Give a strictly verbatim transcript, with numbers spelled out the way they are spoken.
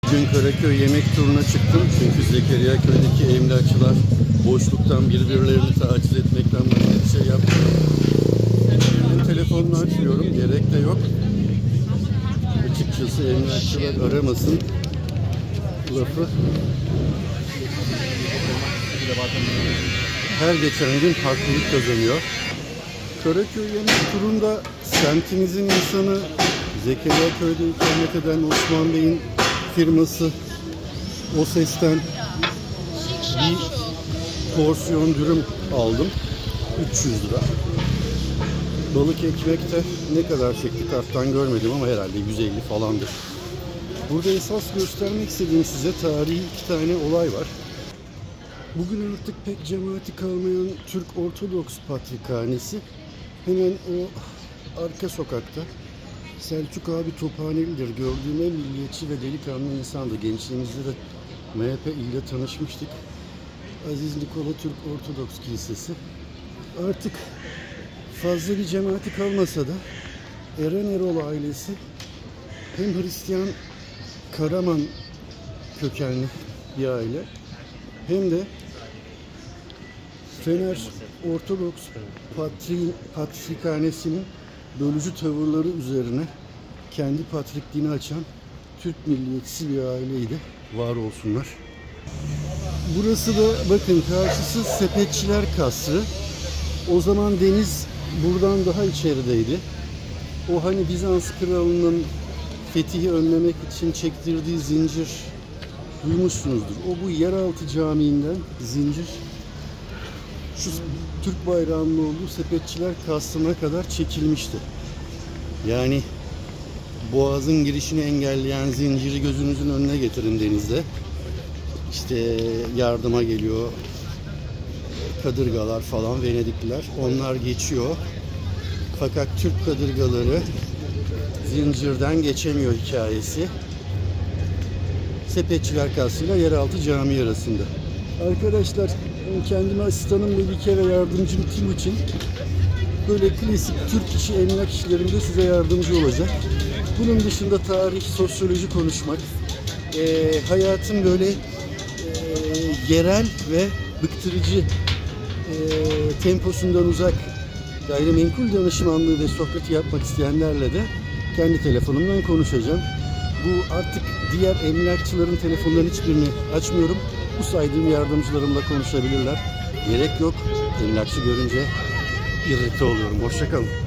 Bugün Karaköy yemek turuna çıktım çünkü Zekeriyaköy'deki emlakçılar boşluktan birbirlerini taciz etmekten başka bir şey yapmıyor. Benim telefonunu açmıyorum, gerek de yok. Açıkçası emlakçılar aramasın lafı her geçen gün haklılık kazanıyor. Karaköy yemek turunda semtimizin insanı, Zekeriyaköy'de ikamet eden Osman Bey'in firması O Ses'ten bir porsiyon dürüm aldım. üç yüz lira. Balık ekmek de ne kadar çekti karttan görmedim ama herhalde yüz elli falandır. Burada esas göstermek istediğim size tarihi iki tane olay var. Bugün artık pek cemaati kalmayan Türk Ortodoks Patrikhanesi hemen o arka sokakta. Selçuk abi Tophaneli'dir. Gördüğüm en milliyetçi ve delikanlı insandı. Gençliğimizde de M H P ile tanışmıştık. Aziz Nikola Türk Ortodoks Kilisesi. Artık fazla bir cemaati kalmasa da Eren Erol ailesi hem Hristiyan Karaman kökenli bir aile hem de Fener Ortodoks Patri, Patrikhanesi'nin bölücü tavırları üzerine kendi patrikliğini açan Türk milliyetçisi bir aileydi. Var olsunlar. Burası da bakın karşısı Sepetçiler Kasrı. O zaman deniz buradan daha içerideydi. O hani Bizans kralının fetihi önlemek için çektirdiği zincir duymuşsunuzdur. O bu yeraltı camiinden zincir şu Türk bayrağının olduğu Sepetçiler Kasrı'na kadar çekilmişti. Yani Boğaz'ın girişini engelleyen zinciri gözünüzün önüne getirin denizde. İşte yardıma geliyor kadırgalar falan, Venedikliler. Onlar geçiyor. Fakat Türk kadırgaları zincirden geçemiyor hikayesi. Sepetçiler Kasrı ile yeraltı cami arasında. Arkadaşlar, kendime asistanım Melike ve yardımcım Timuçin böyle klasik Türk işi emlak işlerinde size yardımcı olacak. Bunun dışında tarih, sosyoloji konuşmak, e, hayatın böyle e, yerel ve bıktırıcı e, temposundan uzak gayrimenkul danışmanlığı ve sohbeti yapmak isteyenlerle de kendi telefonumdan konuşacağım. Bu artık diğer emlakçıların telefonlarının hiçbirini açmıyorum. Bu saydığım yardımcılarımla konuşabilirler. Gerek yok. Emlakçı görünce irrite oluyorum. Hoşça kalın.